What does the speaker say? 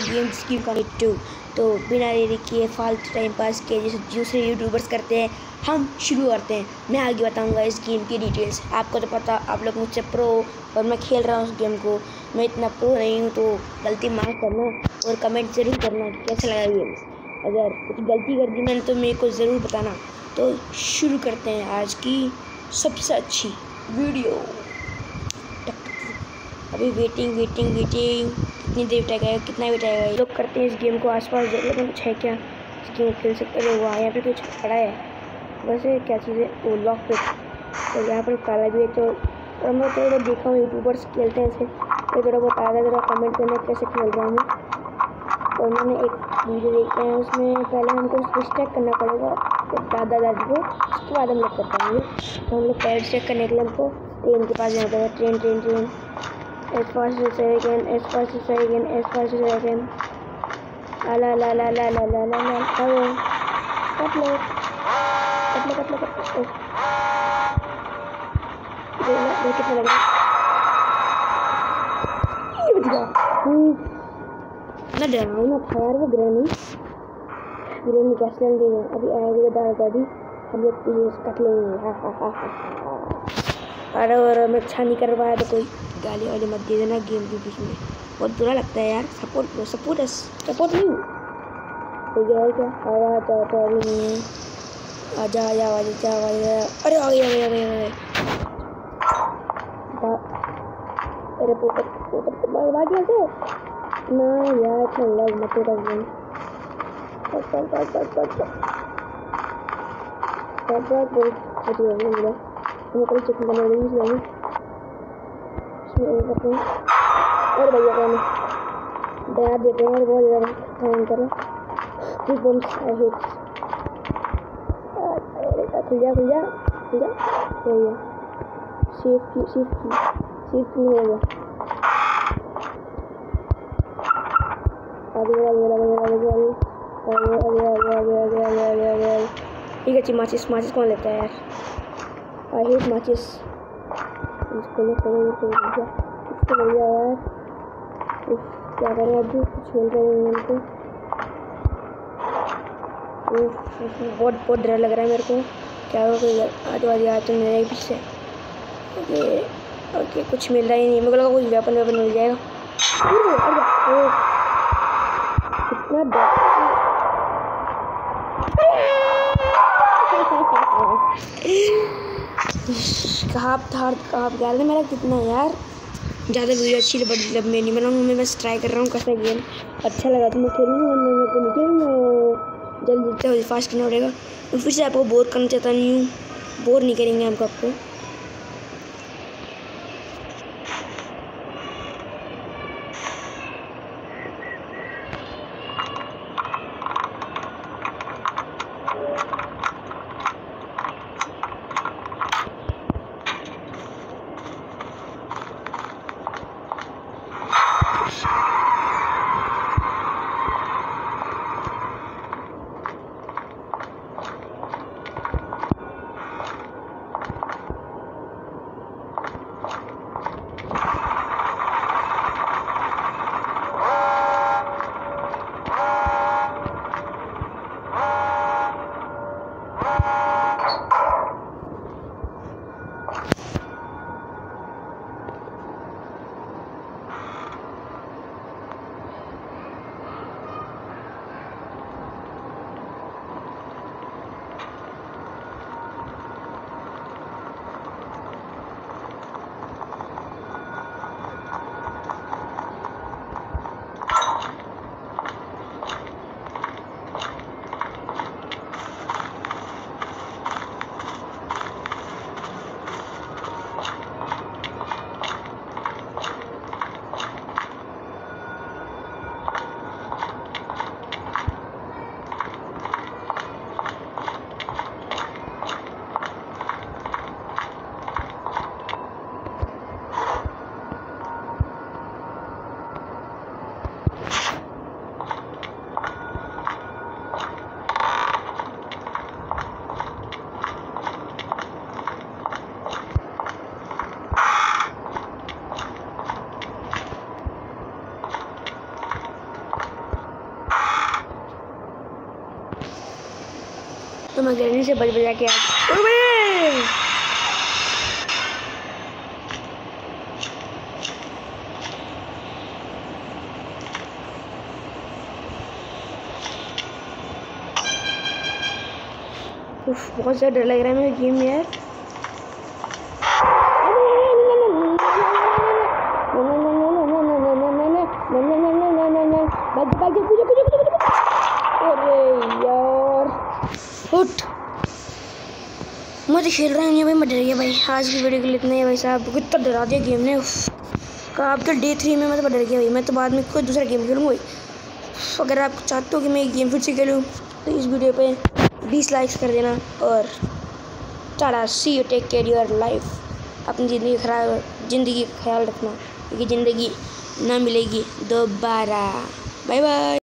Games की to. तो बिना देरी किए फालतू टाइम पास किए जैसे दूसरे यूट्यूबर्स करते हैं, हम शुरू करते हैं। मैं आगे बताऊंगा इस गेम की डिटेल्स। आपको तो पता, आप लोग मुझसे प्रो और मैं खेल रहा हूँ उस गेम को। मैं इतना प्रो नहीं हूँ, तो गलती माफ़ करना और कमेंट ज़रूर करना कि कैसा लगा गेम। अगर कुछ गलती कर दी मैंने तो मेरे को ज़रूर बताना। तो शुरू करते हैं आज की सबसे अच्छी वीडियो। अभी वेटिंग कितनी देर उठाएगा, कितना उठाएगा। लोग करते हैं इस गेम को। आसपास जगह में कुछ है क्या इस गेम खेल सकते हैं? वहाँ यहाँ पे कुछ पड़ा है, वैसे क्या चीज़ है? वो लॉक पे। तो यहाँ पर काला भी है। तो मैं थोड़ा देखा हूँ यूट्यूबर्स खेलते हैं ऐसे, तो थोड़ा बहुत आया ज़रा कमेंट करना कैसे खेल रहा हूँ मैं। और मैंने एक वीडियो देखा है, उसमें पहले हमको स्विच चेक करना पड़ेगा दादा को, उसके बाद हम लोग कर पाएंगे। तो हम लोग पैर चेक करने के लिए हमको ट्रेन के पास जाना पड़ेगा। Train as fast as I can, as fast as I can, as fast as I can. La la la la la la la la. Hello. Cut look. ये कितना लगा? ये बच गया। मैं डर रहा हूँ ना यार, वो ग्रैनी कैसे देंगे। अभी आएगा दादी, हम लोग कट लेंगे। अरे मैं अच्छा नहीं कर पाया तो कोई गाली वाली मत दे देना गेम के बीच में, बहुत बुरा लगता है यार। सपोर्ट नहीं हो गया है क्या? आवाज़ अभी नहीं है। आजा अरे आ गया। अरे पोपट भाग गया थे ना यार, इतना लग मत रख गई। मैं कल चिकन बना रही हूँ इसमें। और भैया कहने डरा देते हैं बहुत ज़्यादा काम करें। खुल जा भैया, शिफ्ट नहीं हो गया। आगे ठीक है। माचिस कौन लेता है यार? आई हेट माचिस। इसको भैया यार क्या करें, अभी कुछ मिल रहा है उनको। बहुत डर लग रहा है मेरे को। क्या हो गया? आज तो मेरे पीछे। ओके कुछ मिल रहा ही नहीं। मेरे को लगा कोई वेपन मिल जाएगा। कितना डर। कहाँ गया था मेरा कितना यार। ज़्यादा वीडियो अच्छी मतलब मैं नहीं बनाऊँगा, मैं बस ट्राई कर रहा हूँ कैसा गेम अच्छा लगा तो मैं खेलूँगा, वरना मैं तो नहीं खेलूँगा। जल्दी जितना फास्ट करना पड़ेगा। मैं फिर से आपको बोर करना चाहता नहीं हूँ, बोर नहीं करेंगे हम आपको। तो मैं जल्दी से बज बजा के आ बहुत ज़्यादा डर लग रहा है मेरे गेम में यार। अरे यार उठ, मैं तो खेल रहा हूँ भाई, मैं डर गया भाई। आज की वीडियो के लिए इतना ही भाई साहब, कितना डरा दिया गेम ने। आपके डे 3 में मैं तो डर गया भाई। मैं तो बाद में कोई दूसरा गेम खेलूँगा भाई। अगर आप चाहते हो कि मैं गेम फिर से खेलूँ तो इस वीडियो पे 20 लाइक्स कर देना। और tata, see you, take care your life. अपनी ज़िंदगी का ख्याल रखना, क्योंकि ज़िंदगी ना मिलेगी दोबारा। Bye bye.